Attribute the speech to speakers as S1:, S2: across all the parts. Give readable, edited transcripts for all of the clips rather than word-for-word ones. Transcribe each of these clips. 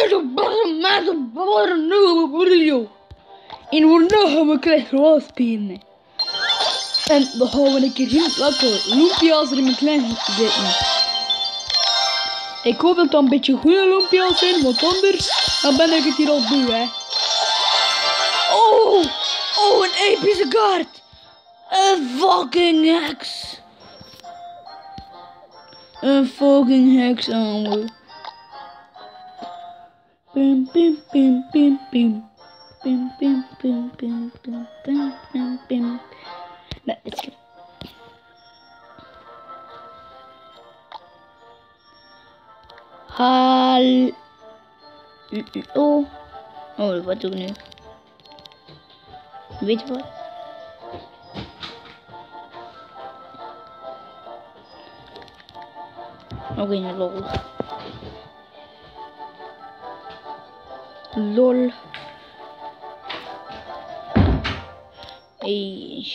S1: En vandaag gaan we Clash Royale spelen. En dan gaan we een keer zien welke Lumpia's er in mijn klein zitten. Ik hoop dat het een beetje goede Lumpia's zijn, want anders dan ben ik het hier al beu, hè. Oh, een epische kaart. Een fucking heks. Een fucking heks aan we. Pim pim pim pim pim. Pim pim pim pim pim pim pim pim. Nee, let's go. Oh, wat doe ik nu? Weet je wat? Oké, lol. Lol. Hey.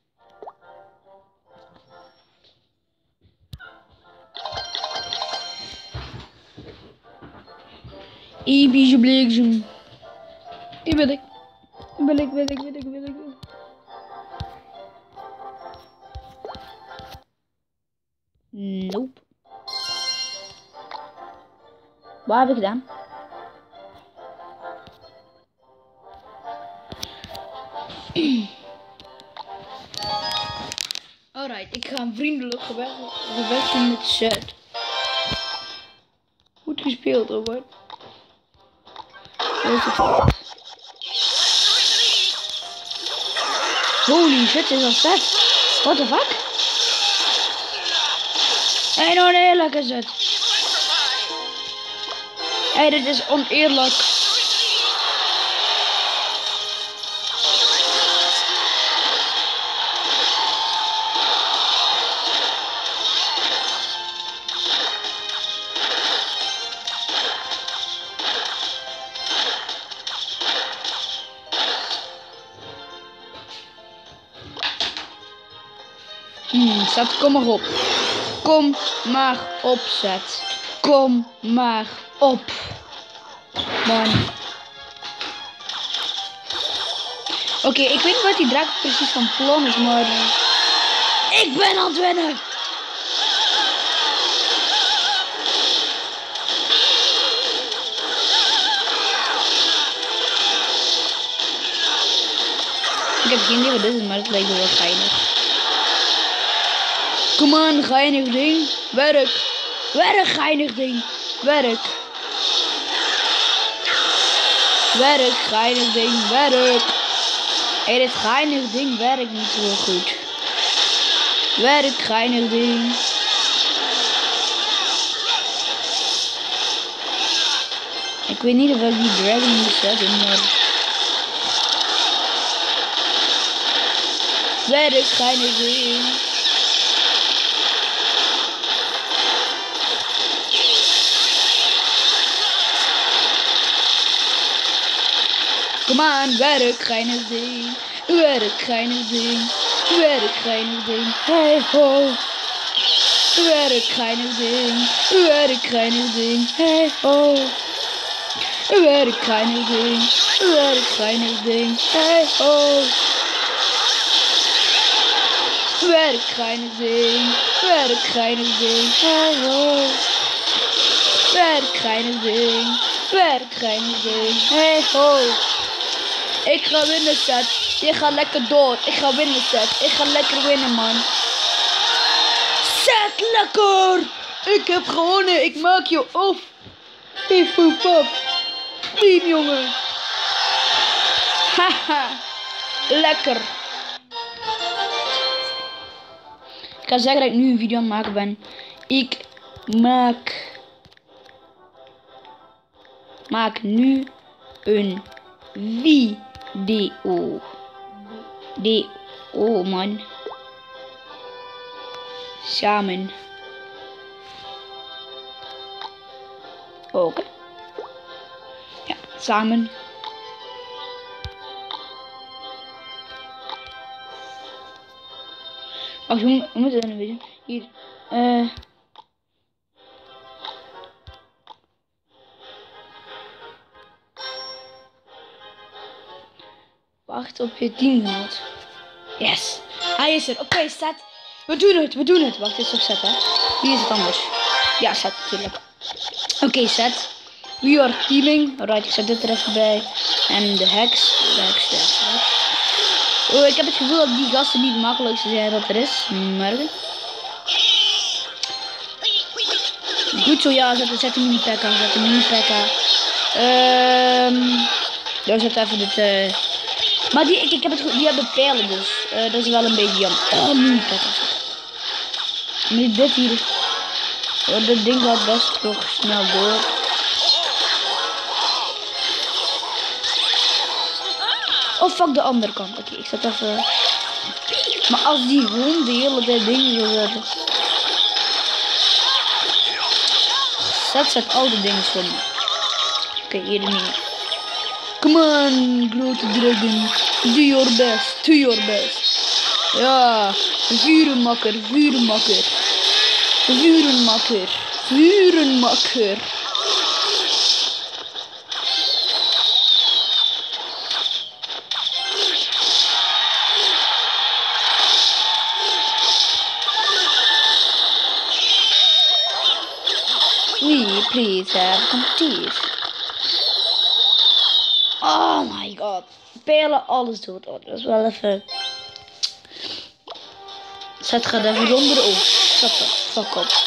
S1: Epische bliksem. Weet ik. Nope. Wat heb ik gedaan? Alright, ik ga een vriendelijk gevecht doen met Zed. Goed gespeeld, hoor. Holy shit, is dat vet? What the fuck? Hey, nou een eerlijke Zed. Hey, dit is oneerlijk. Zet, kom maar op. Kom maar op, Zet. Kom maar op. Man. Oké, ik weet niet wat die draak precies van plan is, maar... Ik ben aan het winnen! Ik heb geen idee wat dit is, maar het lijkt wel geinig. Kom aan, geinig ding. Werk. Werk, geinig ding. Werk. Werk, geinig ding. Werk. Hé, dit geinig ding werkt niet zo goed. Werk, geinig ding. Ik weet niet of ik die dragon moet zetten, maar... Werk, geinig ding. Kom aan, werk, geinig ding. Werk, geinig ding. Werk, geinig ding. Hey ho. Werk, geinig ding. Werk, geinig ding. Hey ho. Werk, geinig ding. Werk, geinig ding. Hey ho. Werk, geinig ding. Werk, geinig ding. Hey ho. Werk, geinig ding. Werk, geinig ding. Hey ho. Ik ga winnen, Zed. Je gaat lekker door. Ik ga winnen, Zed. Ik ga lekker winnen, man. Zed, lekker! Ik heb gewonnen. Ik maak je op. Pief, poef, pop. Team, jongen. Haha. Lekker. Ik ga zeggen dat ik nu een video aan het maken ben. Ik maak nu een video. Oh man. Samen. Oké. Ja, samen. Wacht, hoe moet het dan weer? Hier. 8 op je teamgenoot. Yes. Hij is er. Oké, Zet. We doen het. Wacht, dit is toch Zet, hè? Wie is het anders? Ja, Zet natuurlijk. Oké, Zet. We are teaming. Alright, ik zet dit er even bij. En de heks. Oh, ik heb het gevoel dat die gasten niet het makkelijkste zijn dat er is. Maar... Goed zo, ja, zet hem in P.K. Ja, zet even dit... Maar ik heb het goed, die hebben pijlen dus. Dat is wel een beetje jammer. Oh, mini P.K. Maar dit hier... Oh, dit ding gaat best nog snel door. Oh, fuck de andere kant. Oké, ik zet even... Maar als die gewoon de hele tijd dingen wil zetten... Zet al die dingen voor me. Oké, hier niet. Come on, grote dragon. Do your best. Ja, vurenmakker. Please have complete. Oh my god. Pijlen alles dood. Oh, dat is wel even... Zet gaat even onder. Oh, shut the fuck up.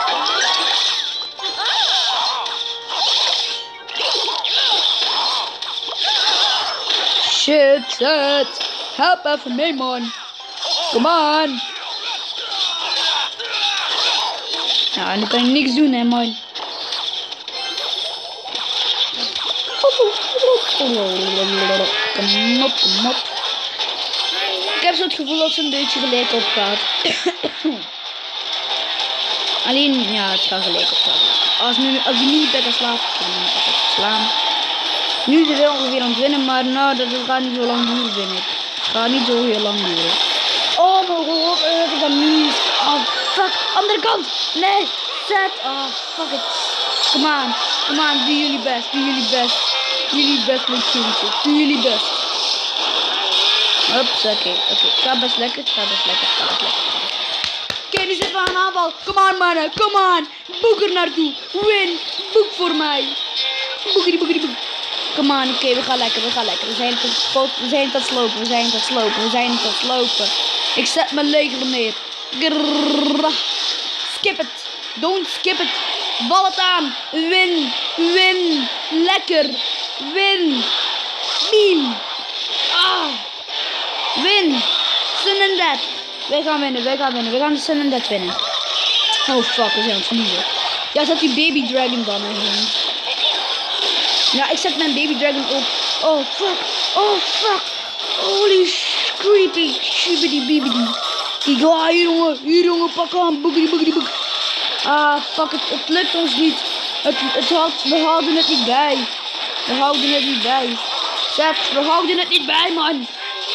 S1: Shit, Zet. Help even mee, man. Come on. Ja, nu kan ik niks doen, hè, man. Kom op. Ik heb zo het gevoel dat ze een beetje gelijk op gaat. Alleen, ja, het gaat gelijk op gaan. Als die mini-P.K. slaat, kan ik niet slaan. Nu is het ongeveer aan het winnen, maar nou, dat gaat niet zo lang duren, vind ik. Het gaat niet zo heel lang duren. Oh mijn god, heb ik dat mini... Oh, fuck. Andere kant. Nee, Zet. Oh, fuck it. Come on, doe jullie best. Jullie best met kindjes. Doe jullie best. Hups, oké. Het gaat best lekker. Oké, nu zitten we aan aanval. Come on, mannen. Come on. Boek er naartoe. Win. Boek voor mij. Boek. Come on, oké, we gaan lekker. We zijn het aan het slopen. Ik zet mijn leger neer. Grrrr. Skip it. Don't skip it. Bal het aan. Win. Lekker. Win. Beam. Win. Sun and Death. Wij gaan winnen. We gaan de Sun and Death winnen. Oh fuck, we zijn aan het verliezen. Ja, zet die baby dragon dan in. Ja, ik zet mijn baby dragon op. Oh fuck. Holy creepy. Shibidi bibidi. Ik ga hier jongen, pak aan. Boogity. Ah, fuck het. Het lukt ons niet. We houden het niet bij. Zet, we houden het niet bij, man.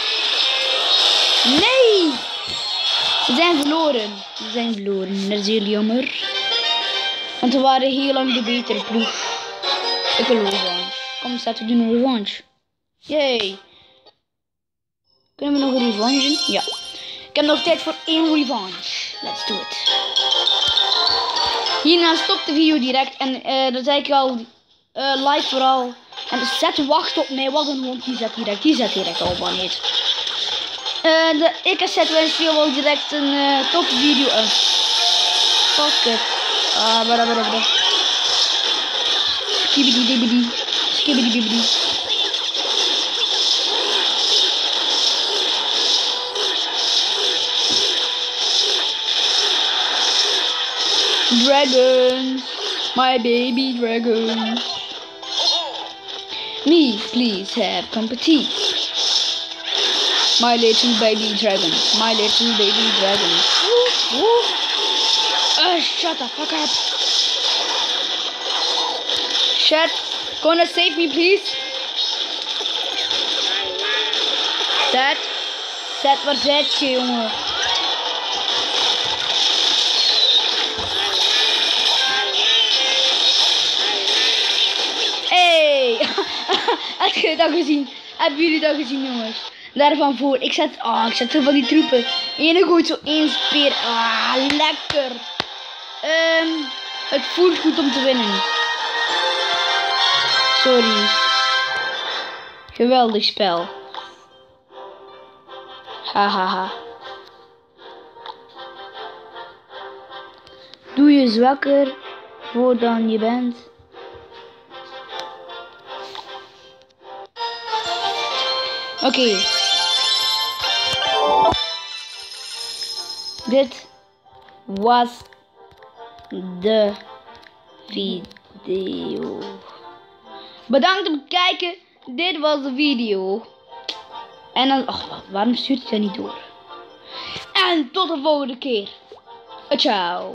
S1: Nee. We zijn verloren. Dat is heel jammer. Want we waren heel lang de betere ploeg. Ik wil revanche. Kom, Zet, we doen een revanche. Yay. Kunnen we nog een revanche doen? Ja. Ik heb nog tijd voor 1 revanche. Let's do it. Hierna stopt de video direct. En dat zei ik al. Like vooral. En Zet wacht op mij. Wat een hond. Die zet direct al maar niet. Ik en Zet wens je wel direct een toffe video. Fuck it. Bada. Skibidi. Dragons, my baby dragons. Me, please have company. My little baby dragon. Shut the fuck up. Shut. Gonna save me, please. Zet, waar zit je, jongen? Hey! Heb je dat gezien? Hebben jullie dat gezien, jongens? daarvan voor. Ik zet zo van die troepen. En dan gooit zo één speer. Ah, lekker. Het voelt goed om te winnen. Sorry. Geweldig spel. Hahaha. Doe je zwakker voordat je bent. Oké. Dit was de video. Bedankt om het kijken. Dit was de video. En dan... waarom stuurt hij dat niet door? En tot de volgende keer. Ciao.